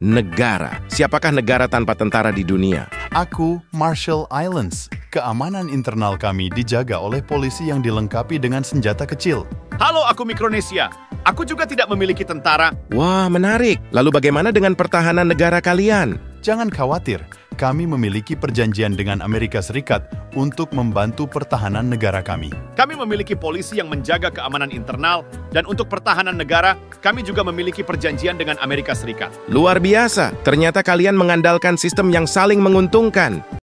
Negara. Siapakah negara tanpa tentara di dunia? Aku, Marshall Islands. Keamanan internal kami dijaga oleh polisi yang dilengkapi dengan senjata kecil. Halo, aku Mikronesia. Aku juga tidak memiliki tentara. Wah, menarik. Lalu bagaimana dengan pertahanan negara kalian? Jangan khawatir, kami memiliki perjanjian dengan Amerika Serikat untuk membantu pertahanan negara kami. Kami memiliki polisi yang menjaga keamanan internal, dan untuk pertahanan negara, kami juga memiliki perjanjian dengan Amerika Serikat. Luar biasa. Ternyata kalian mengandalkan sistem yang saling menguntungkan.